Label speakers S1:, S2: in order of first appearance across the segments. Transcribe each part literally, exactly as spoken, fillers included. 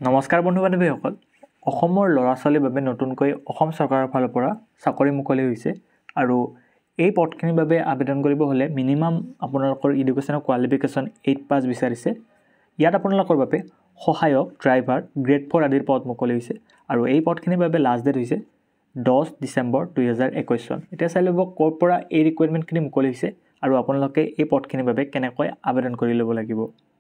S1: নমস্কাৰ বন্ধু বান্ধৱীসকল অসমৰ ল'ৰা ছোৱালীৰ বাবে নতুনকৈ অসম চৰকাৰৰ ফালৰ পৰা চাকৰি মুকলি হৈছে আৰু এই পদখিনিৰ বাবে আবেদন কৰিব হলে মিনিমাম আপোনালোকৰ এডুকেশ্যনৰ কোৱালিফিকেশ্যন এইট পাছ বিচাৰিছে ইয়াত আপোনালোকৰ বাবে সহায়ক ড্ৰাইভাৰ গ্ৰেড ফ'ৰ আদিৰ পদ মুকলি হৈছে আৰু এই পদখিনিৰ বাবে লাষ্ট ডেট হৈছে দহ ডিচেম্বৰ দুই হাজাৰ একৈছ চন এতিয়া চাই ল'ব ক'ৰ পৰা এই ৰিকুৱাৰমেণ্টখিনি মুকলি হৈছে আৰু আপোনালোকে এই পদখিনিৰ বাবে কেনেকৈ আবেদন কৰি ল'ব লাগিব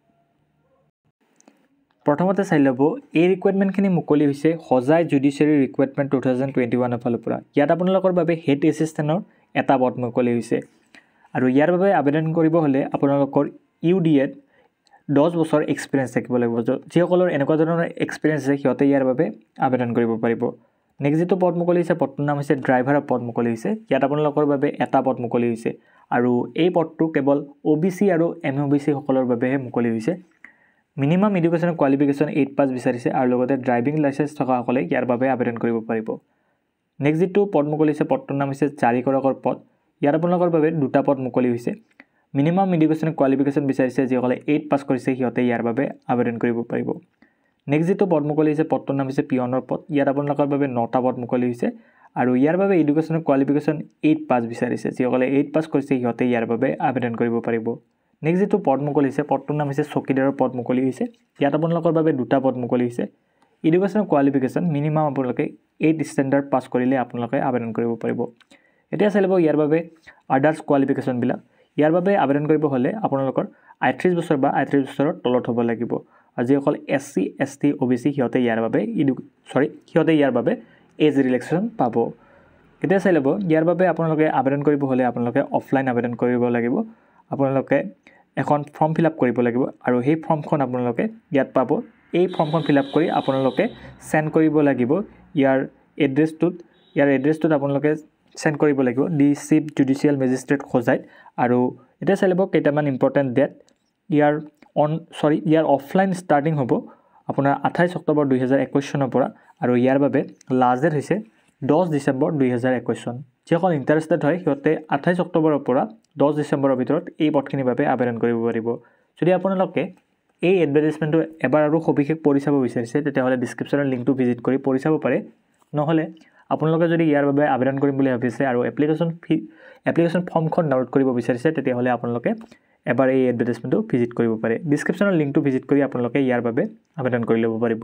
S1: প্ৰথমতে চাই ল'ব এই ৰিকুৱাৰমেণ্টখিনি মুকলি হৈছে Hojai judiciary recruitment two thousand twenty ওৱানৰ ফালৰ পৰা ইয়াত আপোনালোকৰ বাবে হেড এছিষ্টেণ্টৰ এটা পদ মুকলি হৈছে আৰু ইয়াৰ বাবে আবেদন কৰিব হ'লে আপোনালোকৰ ইউ ডি এত দহ বছৰ এক্সপিৰিয়েঞ্চ থাকিব লাগিব যিসকলৰ এনেকুৱা ধৰণৰ এক্সপিৰিয়েঞ্চ আছে সিহঁতে ইয়াৰ বাবে আবেদন কৰিব পাৰিব নেক্সট যিটো পদ মুকলি হৈছে পদটোৰ নাম হৈছে ড্ৰাইভাৰৰ পদ মুকলি হৈছে ইয়াত আপোনালোকৰ বাবে এটা পদ মুকলি হৈছে আৰু এই পদটো কেৱল অ' বি চি আৰু এম অ' বি চি সকলৰ বাবেহে মুকলি হৈছে মিনিমাম এডুকেশ্যনৰ কোৱালিফিকেশ্যন এইট পাছ বিচাৰিছে আৰু লগতে ড্ৰাইভিং লাইচেঞ্চ থকাসকলে ইয়াৰ বাবে আবেদন কৰিব পাৰিব নেক্সট যিটো পদ মুকলি হৈছে পদটোৰ নাম হৈছে জাৰিকৰকৰ পদ ইয়াত আপোনালোকৰ বাবে দুটা পদ মুকলি হৈছে মিনিমাম এডুকেশ্যনৰ কোৱালিফিকেশ্যন বিচাৰিছে যিসকলে এইট পাছ কৰিছে সিহঁতে ইয়াৰ বাবে আবেদন কৰিব পাৰিব নেক্সট যিটো পদ মুকলি হৈছে পদটোৰ নাম হৈছে পিয়নৰ পদ ইয়াত আপোনালোকৰ বাবে নটা পদ মুকলি হৈছে আৰু ইয়াৰ বাবে এডুকেশ্যনৰ কোৱালিফিকেশ্যন এইট পাছ বিচাৰিছে যিসকলে এইট পাছ কৰিছে সিহঁতে ইয়াৰ বাবে আবেদন কৰিব পাৰিব নেক্সট যিটো পদ মুকলি হৈছে পদটোৰ নাম হৈছে চকীদাৰৰ পদ মুকলি হৈছে ইয়াত আপোনালোকৰ বাবে দুটা পদ মুকলি হৈছে এডুকেশ্যনৰ কোৱালিফিকেশ্যন মিনিমাম আপোনালোকে এইট ষ্টেণ্ডাৰ্ড পাছ কৰিলে আপোনালোকে আবেদন কৰিব পাৰিব এতিয়া চাই ল'ব ইয়াৰ বাবে আদাৰ্ছ কোৱালিফিকেশ্যনবিলাক ইয়াৰ বাবে আবেদন কৰিব হ'লে আপোনালোকৰ আঠত্ৰিছ বছৰ বা আঠত্ৰিছ বছৰৰ তলত হ'ব লাগিব আৰু যিসকল S C S T O' B C সিহঁতে ইয়াৰ বাবে ইডু চৰি সিহঁতে ইয়াৰ বাবে এজ ৰিলেক্সেশ্যন পাব এতিয়া চাই ল'ব ইয়াৰ বাবে আপোনালোকে আবেদন কৰিব হ'লে আপোনালোকে অফলাইন আবেদন কৰিব লাগিব আপোনালোকে এখন ফৰ্ম ফিল আপ কৰিব লাগিব আৰু সেই ফৰ্মখন আপোনালোকে ইয়াত পাব এই ফৰ্মখন ফিল আপ কৰি আপোনালোকে সেন্ড কৰিব লাগিব ইয়াৰ এড্ৰেছটোত ইয়াৰ এড্ৰেছটোত আপোনালোকে সেন্ড কৰিব লাগিব ডি চিফ জুডিচিয়েল মেজিষ্ট্ৰেট হজাইত আৰু এতিয়া চাই ল'ব কেইটামান ইম্পৰ্টেণ্ট ডেট ইয়াৰ অন চৰি ইয়াৰ অফলাইন ষ্টাৰ্টিং হ'ব আপোনাৰ আঠাইছ অক্টোবৰ দুই হাজাৰ একৈছ চনৰ পৰা আৰু ইয়াৰ বাবে লাষ্ট ডেট হৈছে দহ ডিচেম্বৰ দুই হাজাৰ একৈছ চন যিসকল ইণ্টাৰেষ্টেড হয় সিহঁতে আঠাইছ অক্টোবৰৰ পৰা দহ ডিচেম্বৰৰ ভিতৰত এই পদখিনিৰ বাবে আবেদন কৰিব পাৰিব যদি আপোনালোকে এই এডভাৰটাইজমেণ্টটো এবাৰ আৰু সবিশেষ পঢ়ি চাব বিচাৰিছে তেতিয়াহ'লে ডিছক্ৰিপশ্যনৰ লিংকটো ভিজিট কৰি পঢ়ি চাব পাৰে নহ'লে আপোনালোকে যদি ইয়াৰ বাবে আবেদন কৰিম বুলি ভাবিছে আৰু এপ্লিকেশ্যন ফি এপ্লিকেশ্যন ফৰ্মখন ডাউনলোড কৰিব বিচাৰিছে তেতিয়াহ'লে আপোনালোকে এবাৰ এই এডভাৰটাইজমেণ্টটো ভিজিট কৰিব পাৰে ডিছক্ৰিপশ্যনৰ লিংকটো ভিজিট কৰি আপোনালোকে ইয়াৰ বাবে আবেদন কৰি ল'ব পাৰিব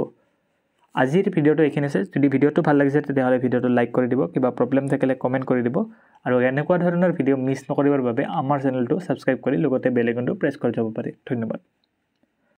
S1: আজিৰ ভিডিঅ'টো এইখিনি আছে যদি ভিডিঅ'টো ভাল লাগিছে তেতিয়াহ'লে ভিডিঅ'টো লাইক কৰি দিব কিবা প্ৰব্লেম থাকিলে কমেণ্ট কৰি দিব আৰু এনেকুৱা ধৰণৰ ভিডিঅ' মিছ নকৰিবৰ বাবে আমাৰ চেনেলটো ছাবস্ক্ৰাইব কৰি লগতে বেল আইকনটো প্ৰেছ কৰি যাব পাৰে ধন্যবাদ